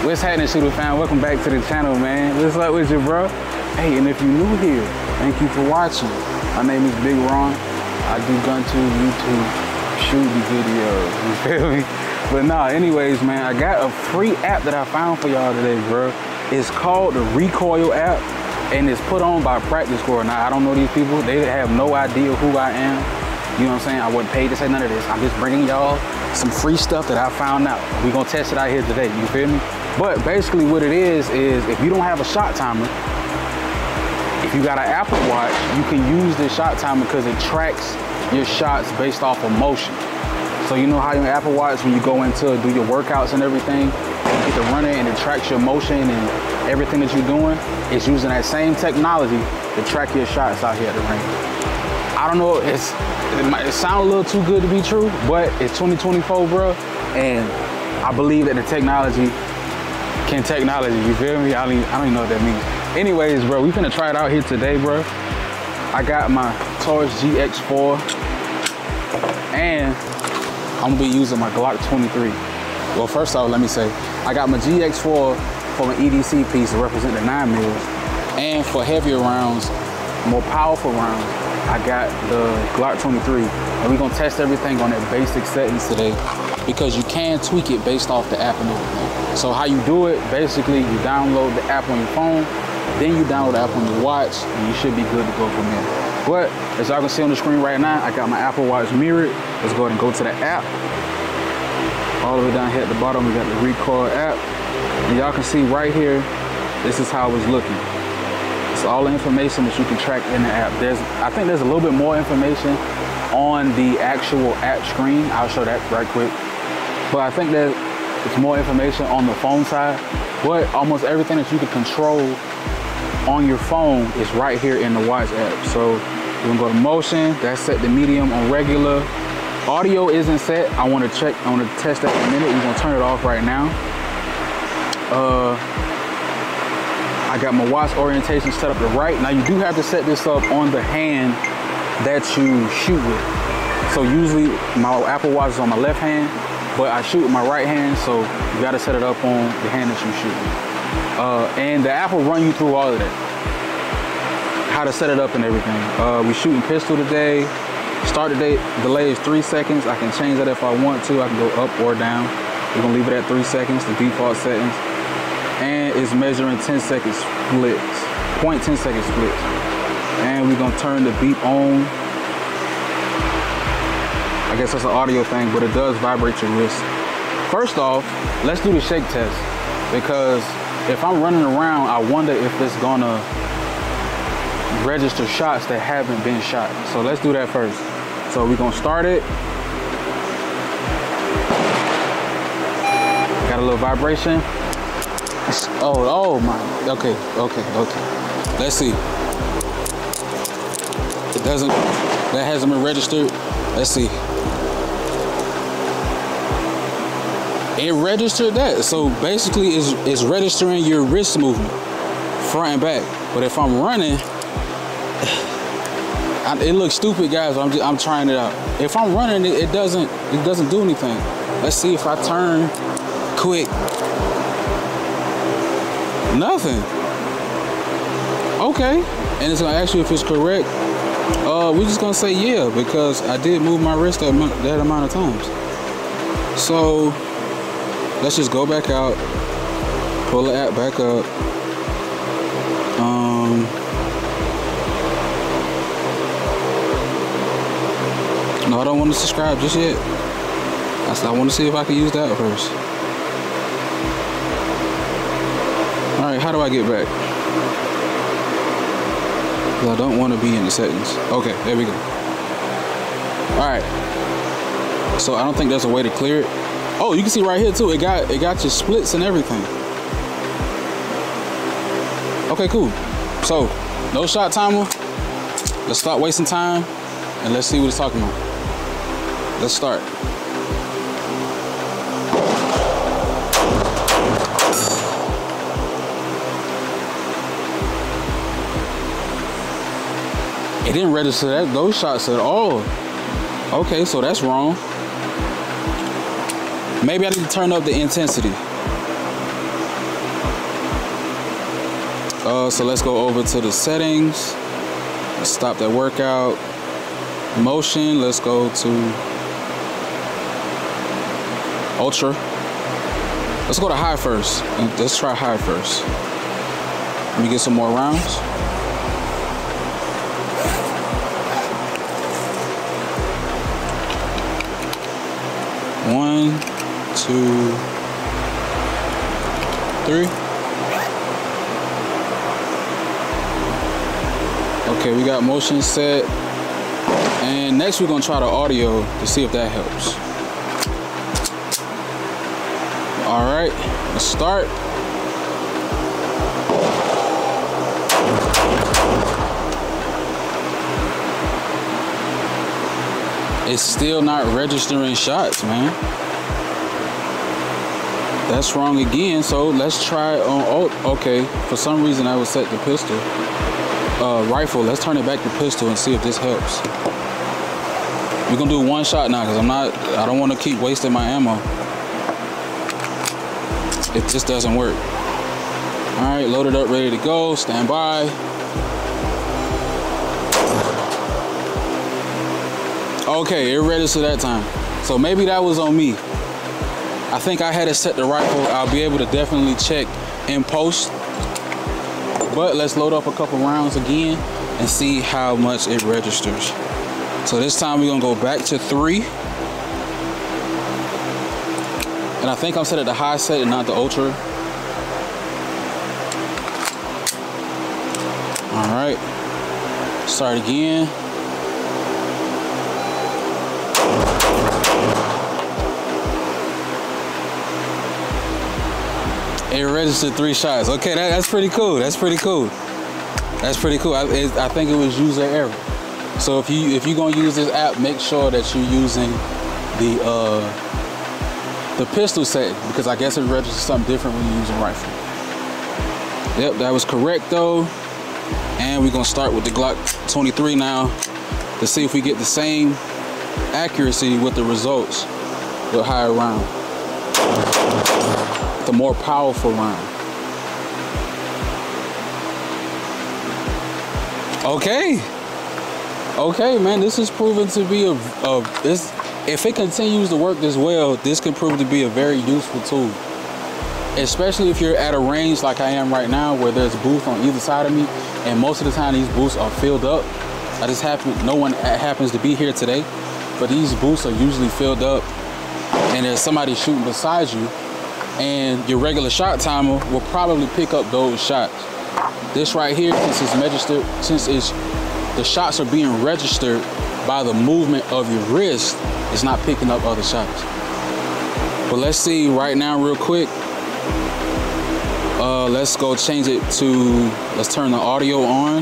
What's happening, Shooter fam? Welcome back to the channel, man. What's up with you, bro? Hey, and if you're new here, thank you for watching. My name is Big Ron. I do gun tube, YouTube, shooting videos, you feel me? But nah, anyways, man, I got a free app that I found for y'all today, bro. It's called the Recoil app, and it's put on by Practice Score. Now, I don't know these people. They have no idea who I am. You know what I'm saying? I wasn't paid to say none of this. I'm just bringing y'all some free stuff that I found out. We're gonna test it out here today, you feel me? But basically what it is if you don't have a shot timer, if you got an Apple Watch, you can use this shot timer because it tracks your shots based off of motion. So you know how your Apple Watch, when you go into do your workouts and everything, and you get to run it and it tracks your motion and everything that you're doing, it's using that same technology to track your shots out here at the range. I don't know, it sounds a little too good to be true, but it's 2024, bro, and I believe that the technology can technology, you feel me? I don't even know what that means. Anyways, bro, we finna try it out here today, bro. I got my Taurus GX4, and I'm gonna be using my Glock 23. Well, first off, let me say, I got my GX4 for my EDC piece to represent the 9mm, and for heavier rounds, more powerful rounds, I got the Glock 23, and we're gonna test everything on their basic settings today because you can tweak it based off the app and everything. So how you do it, basically you download the app on your phone, then you download the app on your watch, and you should be good to go from there. But as y'all can see on the screen right now, I got my Apple Watch mirrored. Let's go ahead and go to the app. All the way down here at the bottom, we got the Recoil app. And y'all can see right here, this is how it's looking. It's all the information that you can track in the app. I think there's a little bit more information on the actual app screen. I'll show that right quick. But I think that it's more information on the phone side. But almost everything that you can control on your phone is right here in the watch app. So we're gonna go to motion. That's set to medium on regular. Audio isn't set. I want to test that in a minute. We're gonna turn it off right now. I got my watch orientation set up to right. Now you do have to set this up on the hand that you shoot with. So usually my Apple Watch is on my left hand, but I shoot with my right hand, so you gotta set it up on the hand that you shoot with. And the app will run you through all of that. How to set it up and everything. We shooting pistol today. Start delay is 3 seconds. I can change that if I want to. I can go up or down. We're gonna leave it at 3 seconds, the default settings. And it's measuring 10 second splits, 0.10 second splits. And we're gonna turn the beep on. I guess that's an audio thing, but it does vibrate your wrist. First off, let's do the shake test, because if I'm running around, I wonder if it's gonna register shots that haven't been shot. So let's do that first. So we're gonna start it. Got a little vibration. Oh my, okay. Let's see. That hasn't been registered. Let's see. It registered that. So basically it's registering your wrist movement, front and back. But if I'm running, it looks stupid, guys. I'm trying it out. If I'm running, it doesn't do anything. Let's see if I turn quick. Nothing. Okay, and it's gonna ask you if it's correct. We're just gonna say yeah, because I did move my wrist that amount of times. So let's just go back out, pull the app back up. No, I don't want to subscribe just yet. I want to see if I can use that first. All right, how do I get back? I don't want to be in the settings. Okay, there we go. All right. So I don't think there's a way to clear it. Oh, you can see right here too. It got your splits and everything. Okay, cool. So no shot timer. Let's stop wasting time and let's see what it's talking about. Let's start. It didn't register those shots at all. Okay, so that's wrong. Maybe I need to turn up the intensity. So let's go over to the settings. Let's stop that workout. Motion, let's go to ultra. Let's go to high first. Let's try high first. Let me get some more rounds. One, two, three. Okay, we got motion set. And next we're gonna try the audio to see if that helps. All right, let's start. It's still not registering shots, man. That's wrong again, so let's try on, oh, okay. For some reason I was set the pistol. Rifle, let's turn it back to pistol and see if this helps. We're gonna do one shot now because I don't want to keep wasting my ammo if this doesn't work. All right, loaded up, ready to go, stand by. Okay, it registered that time. So maybe that was on me. I think I had it set the rifle. I'll be able to definitely check in post. But let's load up a couple rounds again and see how much it registers. So this time we're gonna go back to 3. And I think I'm set at the high set and not the ultra. All right, start again. It registered 3 shots. Okay, that's pretty cool. That's pretty cool. That's pretty cool. I think it was user error. So if you're gonna use this app, make sure that you're using the pistol setting, because I guess it registers something different when you're using rifle. Yep, that was correct though. And we're gonna start with the Glock 23 now to see if we get the same accuracy with the results with higher round, the more powerful round. Okay, man, this is proven to be this. If it continues to work this well, this can prove to be a very useful tool, especially if you're at a range like I am right now, where there's booths on either side of me, and most of the time these booths are filled up. No one happens to be here today, but these booths are usually filled up, and there's somebody shooting beside you, and your regular shot timer will probably pick up those shots. This right here, since it's registered, the shots are being registered by the movement of your wrist, it's not picking up other shots. But let's see right now real quick. Let's go change it to, let's turn the audio on.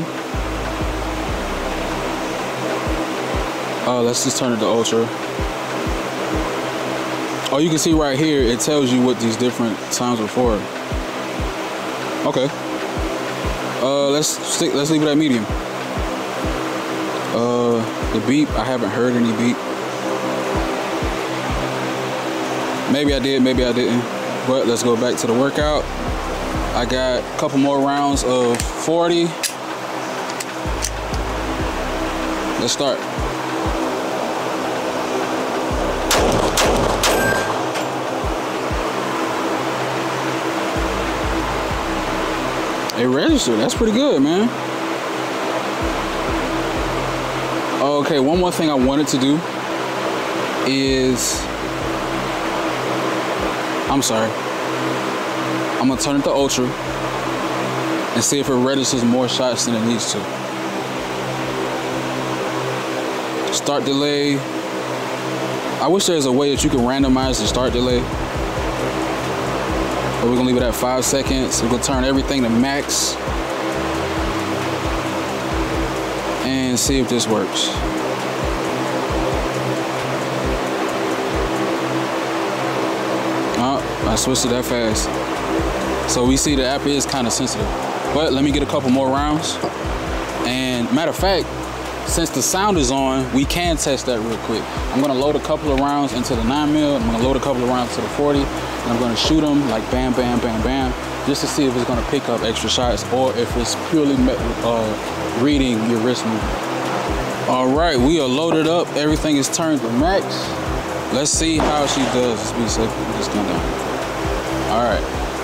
Let's just turn it to ultra. Oh, you can see right here, it tells you what these different sounds are for. Okay. Let's leave it at medium. The beep, I haven't heard any beep. Maybe I did, maybe I didn't. But let's go back to the workout. I got a couple more rounds of 40. Let's start. It registered. That's pretty good, man. Okay, one more thing I wanted to do is, I'm sorry, I'm gonna turn it to ultra and see if it registers more shots than it needs to. Start delay. I wish there's a way that you can randomize the start delay. But we're gonna leave it at 5 seconds. We're gonna turn everything to max and see if this works. Oh, I switched it that fast. So we see the app is kind of sensitive. But let me get a couple more rounds. And matter of fact, since the sound is on, we can test that real quick. I'm gonna load a couple of rounds into the 9mm. I'm gonna load a couple of rounds to the 40, and I'm gonna shoot them like bam, bam, bam, bam, just to see if it's gonna pick up extra shots or if it's purely reading your wrist movement. All right, we are loaded up. Everything is turned to max. Let's see how she does. Let's be safe. Just come down. All right.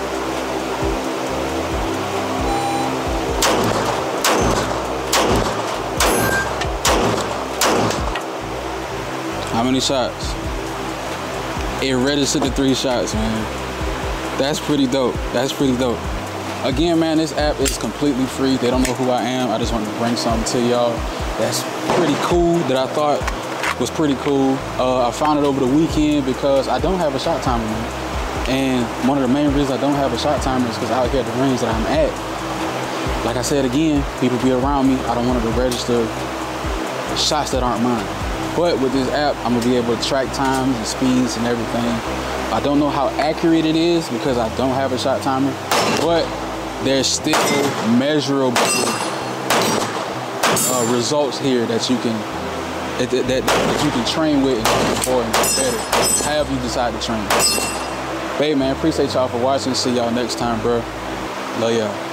How many shots? It registered the 3 shots, man. That's pretty dope. That's pretty dope. Again, man, this app is completely free. They don't know who I am. I just wanted to bring something to y'all that's pretty cool, that I thought was pretty cool. I found it over the weekend because I don't have a shot timer, man. And one of the main reasons I don't have a shot timer is because out here at the range that I'm at, like I said again, people be around me. I don't want to register shots that aren't mine. But with this app, I'm gonna be able to track times and speeds and everything. I don't know how accurate it is because I don't have a shot timer, but there's still measurable results here that you can that you can train with and go for and get better. However you decide to train. Hey man, appreciate y'all for watching. See y'all next time, bro. Love y'all.